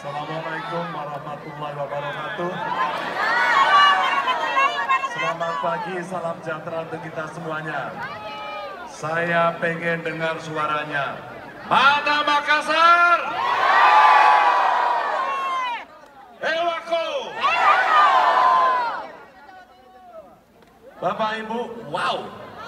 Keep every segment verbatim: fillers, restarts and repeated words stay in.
Assalamualaikum warahmatullahi wabarakatuh. Selamat pagi, salam sejahtera untuk kita semuanya. Saya pengen dengar suaranya. Mana Makassar? Ewako! Bapak Ibu, wow!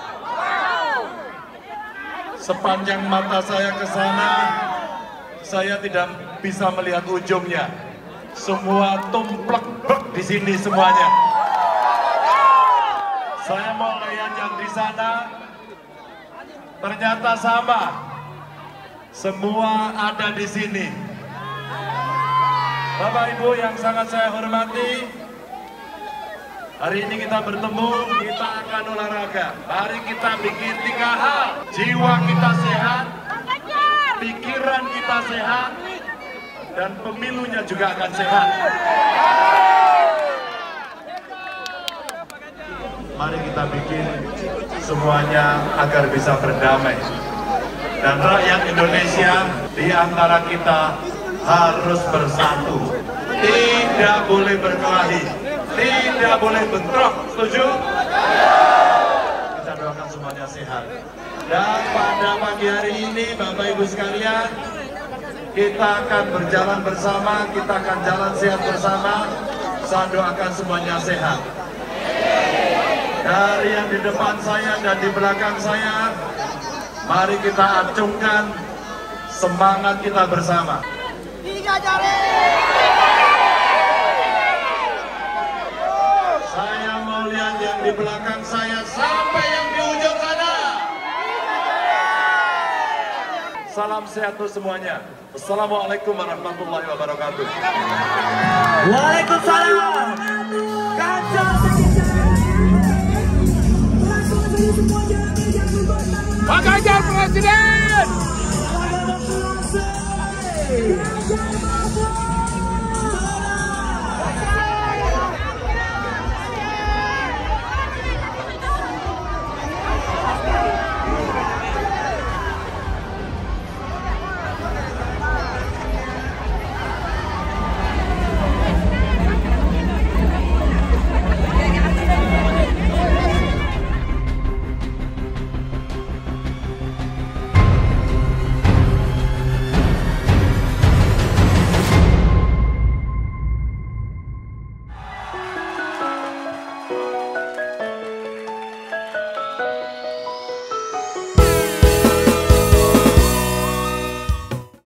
Sepanjang mata saya ke sana, saya tidak bisa melihat ujungnya. Semua tumplek di sini semuanya. Saya mau lihat yang di sana, ternyata sama. Semua ada di sini. Bapak Ibu yang sangat saya hormati, hari ini kita bertemu, kita akan olahraga. Mari kita bikin tiga hal. Jiwa kita sehat, pikiran kita sehat, dan pemilunya juga akan sehat. Mari kita bikin semuanya agar bisa berdamai. Dan rakyat Indonesia di antara kita harus bersatu. Tidak boleh berkelahi, tidak boleh bentrok. Setuju? Kita doakan semuanya sehat. Dan pada pagi hari ini, Bapak Ibu sekalian, kita akan berjalan bersama, kita akan jalan sehat bersama. Saya doakan semuanya sehat. Dari yang di depan saya dan di belakang saya, mari kita acungkan semangat kita bersama. Tiga jari. Saya mau lihat yang di belakang saya sampai yang di ujung sana. Salam sehat untuk semuanya. Assalamualaikum warahmatullahi wabarakatuh. Waalaikumsalam. Kancah. Pak Ganjar Presiden!